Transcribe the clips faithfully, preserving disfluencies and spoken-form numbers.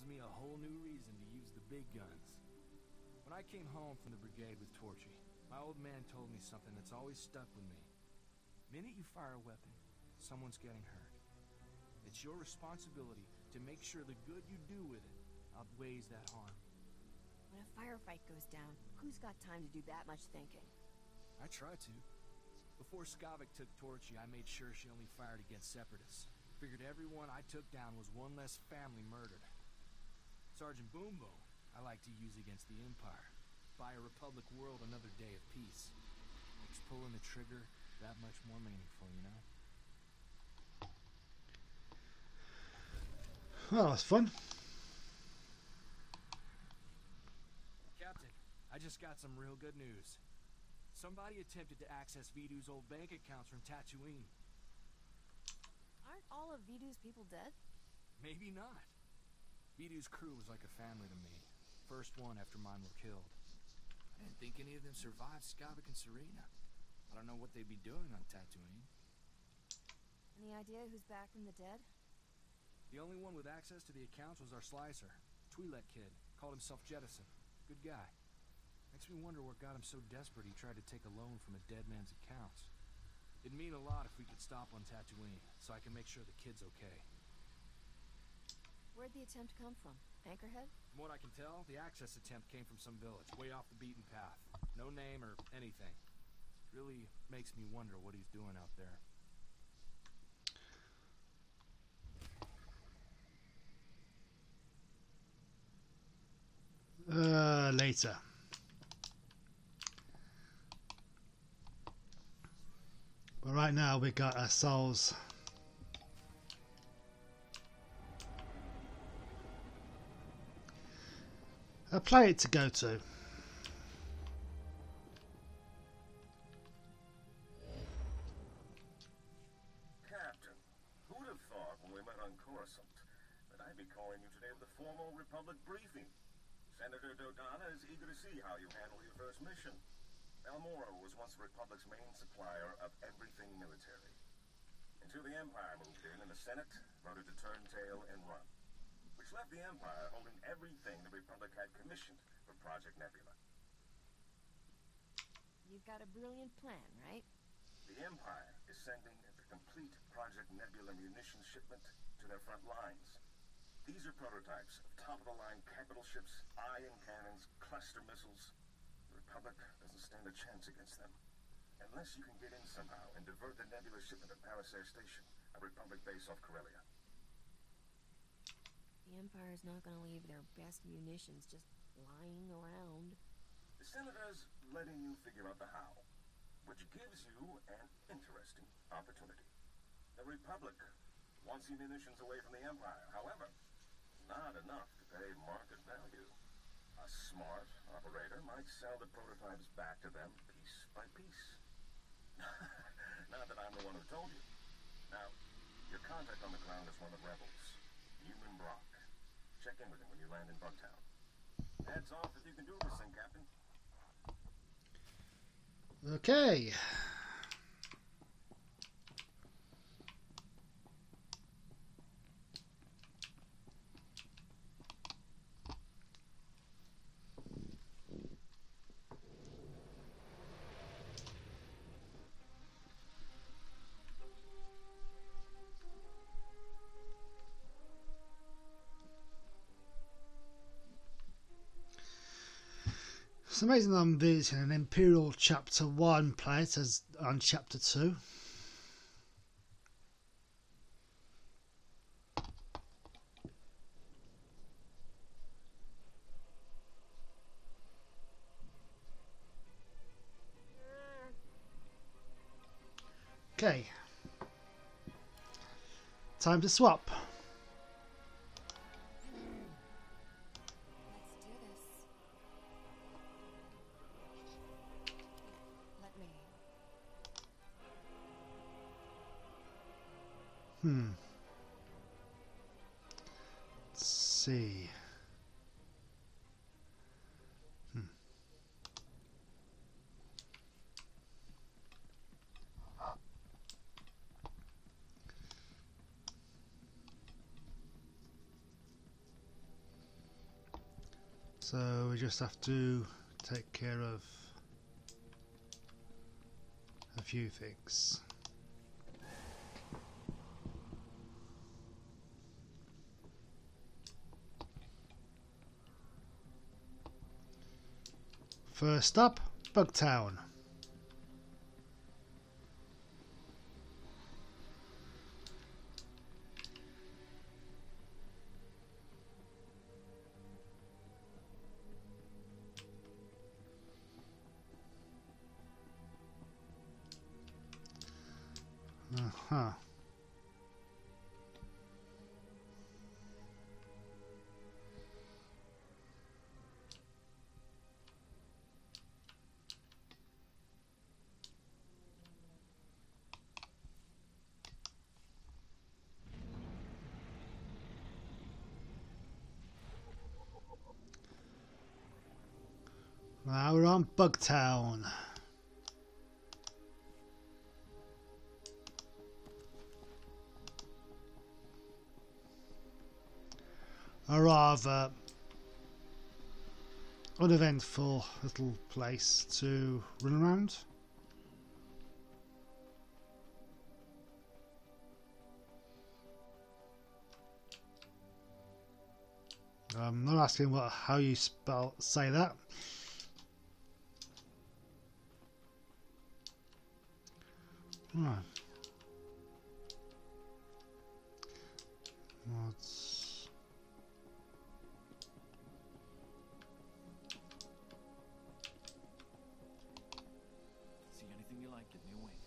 me a whole new reason to use the big guns. When I came home from the brigade with Torchy, my old man told me something that's always stuck with me. The minute you fire a weapon, someone's getting hurt. It's your responsibility to make sure the good you do with it outweighs that harm. When a firefight goes down, who's got time to do that much thinking? I try to. Before Skavik took Torchy, I made sure she only fired against separatists. Figured everyone I took down was one less family murdered. Sergeant Boom Boom, I like to use against the Empire. Buy a Republic world another day of peace. Makes pulling the trigger that much more meaningful, you know? Well, that's fun. Captain, I just got some real good news. Somebody attempted to access Vidu's old bank accounts from Tatooine. Aren't all of Vidu's people dead? Maybe not. Vidu's crew was like a family to me. First one after mine were killed. I didn't think any of them survived Skavik and Serena. I don't know what they'd be doing on Tatooine. Any idea who's back from the dead? The only one with access to the accounts was our slicer. Twi'lek kid. Called himself Jettison. Good guy. Makes me wonder what got him so desperate he tried to take a loan from a dead man's accounts. It'd mean a lot if we could stop on Tatooine, so I can make sure the kid's okay. Where'd the attempt come from? Anchorhead? From what I can tell, the access attempt came from some village, way off the beaten path. No name or anything. Really makes me wonder what he's doing out there. Uh, later. But right now we got ourselves a planet to go to. Captain, who'd have thought when we met on Coruscant that I'd be calling you today with a formal Republic briefing? Senator Dodonna is eager to see how you handle your first mission. Balmorra was once the Republic's main supplier of everything military. Until the Empire moved in and the Senate voted to turn tail and run, which left the Empire holding everything the Republic had commissioned for Project Nebula. You've got a brilliant plan, right? The Empire is sending the complete Project Nebula munitions shipment to their front lines. These are prototypes of top-of-the-line capital ships, ion cannons, cluster missiles. The Republic doesn't stand a chance against them. Unless you can get in somehow and divert the Nebula shipment at Palasair Station, a Republic base off Corellia. The Empire's not gonna leave their best munitions just lying around. The Senator's letting you figure out the how, which gives you an interesting opportunity. The Republic wants the munitions away from the Empire, however, not enough to pay market value. A smart operator might sell the prototypes back to them piece by piece. Not that I'm the one who told you. Now, your contact on the ground is one of the rebels, Newman Brock. Check in with him when you land in Bugtown. Heads off if you can do this thing, Captain. Okay. It's amazing that I'm visiting an Imperial Chapter one planet as on Chapter two. Okay. Time to swap. Hmm. Let's see. Hmm. So we just have to take care of a few things. First up, Bugtown. Uh-huh. Now we're on Bugtown. A rather uneventful little place to run around. I'm not asking what how you spell say that. Right. What's See anything you like, give me a wink.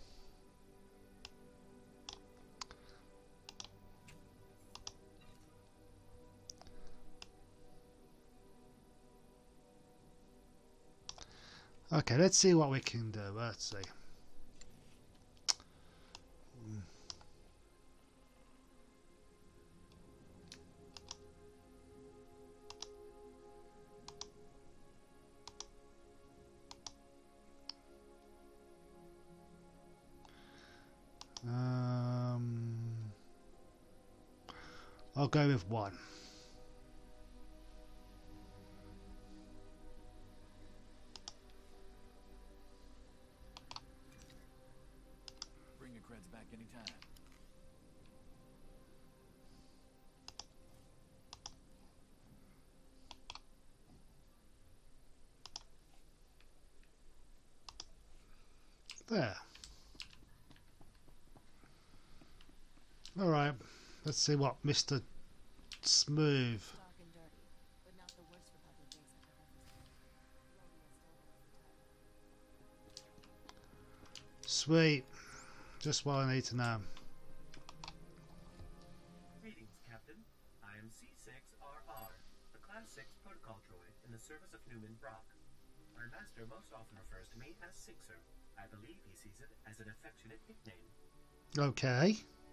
okay? Let's see what we can do. Let's see. Um, I'll go with one. Bring your creds back anytime. There. Alright, let's see what Mister Smooth. Dark and dirty, but not the worst Republic base I've ever visited. Sweet. Just what I need to know. Greetings, Captain. I am C six R R, the Class six protocol droid in the service of Newman Brock. My master most often refers to me as Sixer. I believe he sees it as an affectionate nickname. Okay.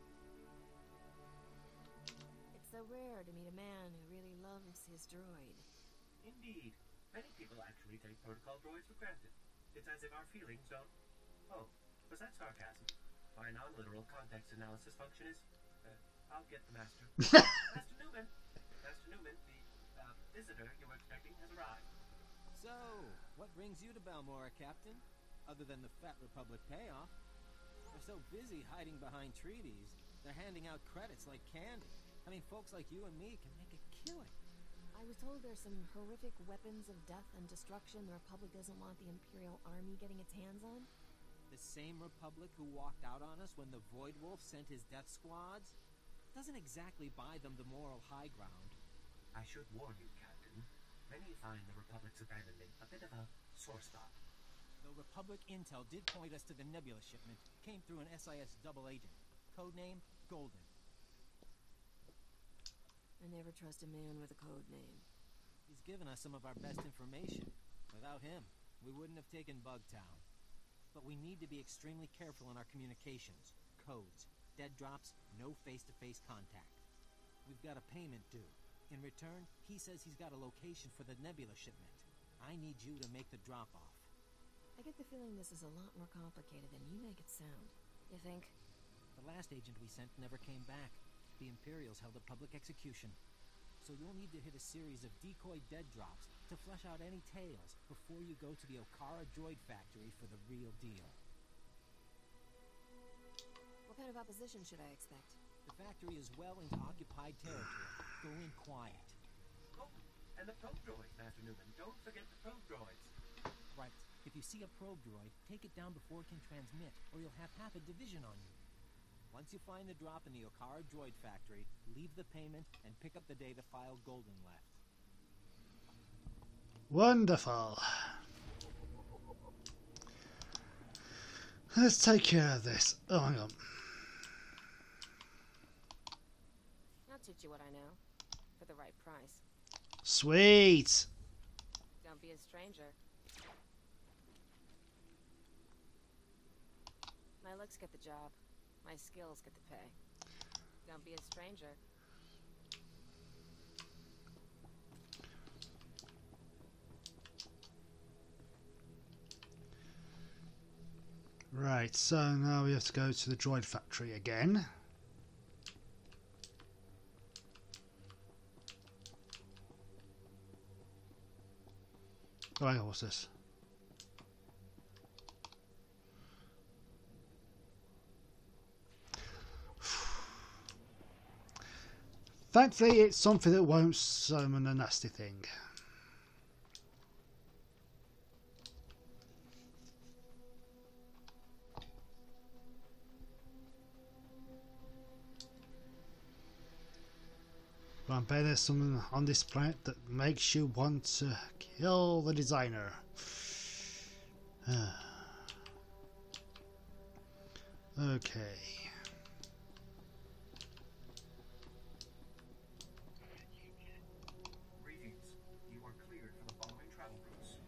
It's so rare to meet a man who really loves his droid. Indeed. Many people actually take protocol droids for granted. It's as if our feelings don't... Oh, was that sarcasm? My non-literal context analysis function is... Uh, I'll get the master. Master Newman! Master Newman, the uh, visitor you were expecting has arrived. So, what brings you to Balmorra, Captain? Other than the Fat Republic payoff. They're so busy hiding behind treaties, they're handing out credits like candy. I mean, folks like you and me can make a killing. I was told there's some horrific weapons of death and destruction the Republic doesn't want the Imperial Army getting its hands on. The same Republic who walked out on us when the Void Wolf sent his death squads doesn't exactly buy them the moral high ground. I should warn you, Captain. Many find the Republic's abandonment a bit of a sore spot. Though Republic Intel did point us to the Nebula shipment, came through an S I S double agent. Codename Golden. I never trust a man with a code name. He's given us some of our best information. Without him, we wouldn't have taken Bugtown. But we need to be extremely careful in our communications. Codes, dead drops, no face-to-face contact. We've got a payment due. In return, he says he's got a location for the Nebula shipment. I need you to make the drop-off. I get the feeling this is a lot more complicated than you make it sound. You think? The last agent we sent never came back. The Imperials held a public execution. So you'll need to hit a series of decoy dead drops to flesh out any tails before you go to the Okara droid factory for the real deal. What kind of opposition should I expect? The factory is well into occupied territory. Go in quiet. Oh, and the probe droids, Master Newman. Don't forget the probe droids. Right. If you see a probe droid, take it down before it can transmit, or you'll have half a division on you. Once you find the drop in the Okara droid factory, leave the payment and pick up the data file Golden left. Wonderful. Let's take care of this. Oh, hang on. I'll teach you what I know. For the right price. Sweet. Don't be a stranger. My looks get the job. My skills get the pay. Don't be a stranger. Right, so now we have to go to the droid factory again. Oh, hang on, what's this? Thankfully, it's something that won't summon a nasty thing. But I bet there's something on this planet that makes you want to kill the designer. Okay. Greetings. You are cleared for the following travel routes.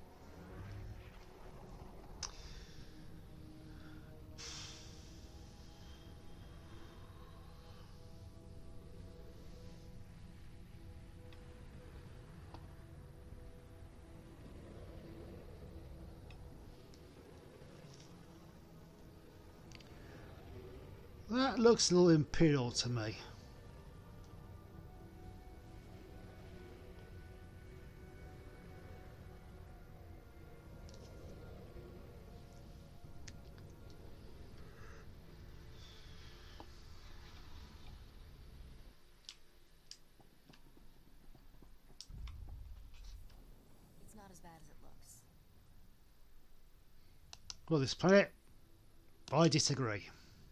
That looks a little imperial to me. It's not as bad as it looks. Well, this planet, I disagree.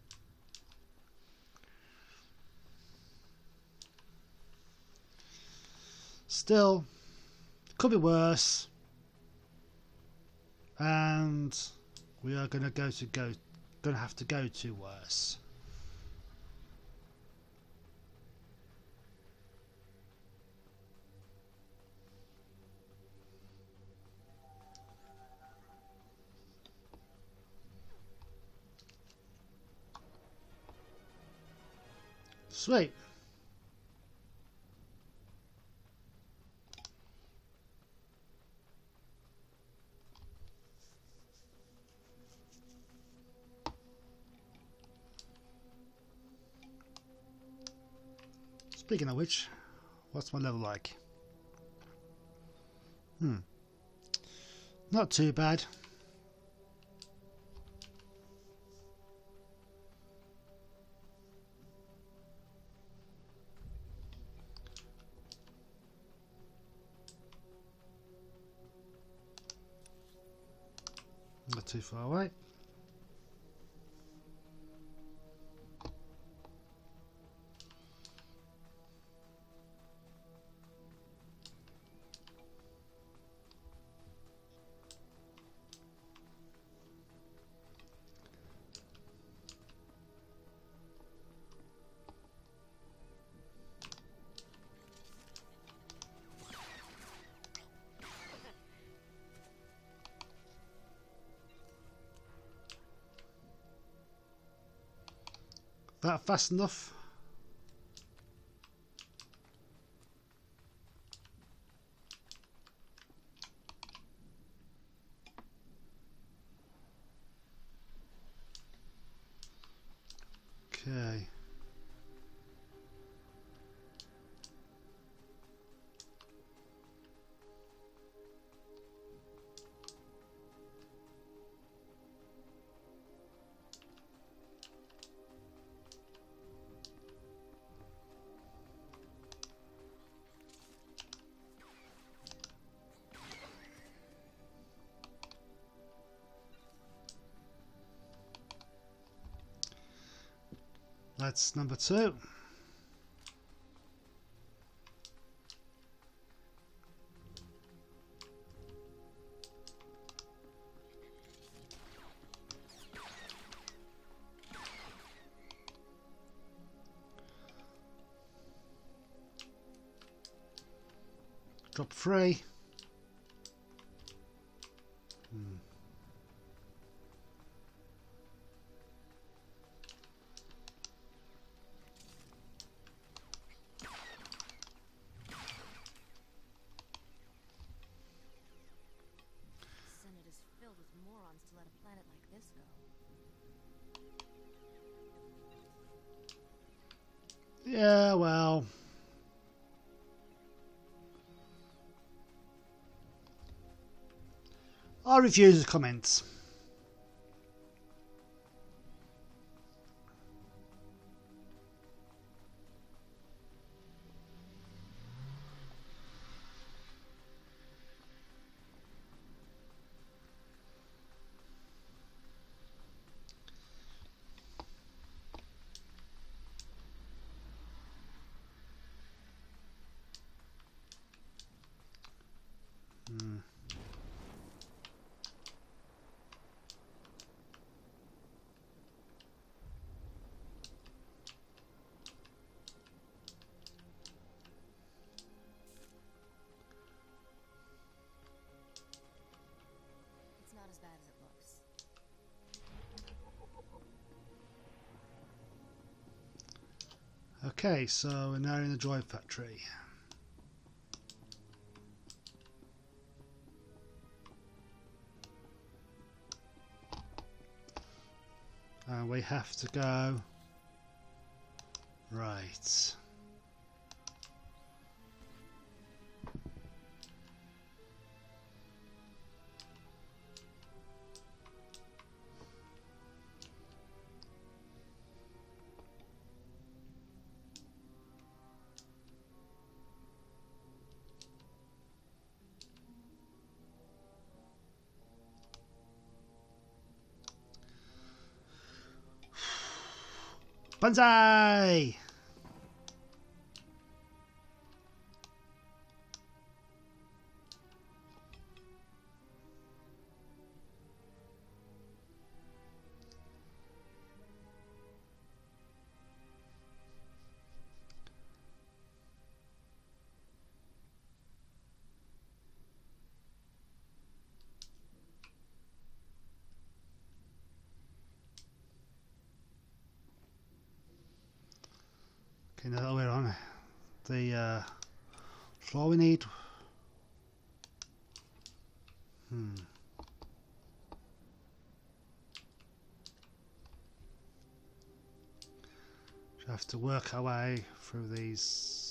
Still, could be worse, and we are going to go to go, going to have to go to worse. Sweet. Speaking of which, what's my level like? Hmm. Not too bad. Not too far away. That fast enough? Okay. That's number two. Drop three. Hmm. Senate is filled with morons to let a planet like this go. Yeah, well. I'll refuse the comments. Hmm. It's not as bad as it looks. Okay, so we're now in the droid factory. And we have to go right. Banzai! Okay, now that we're on the uh, floor we need. Hmm. We have to work our way through these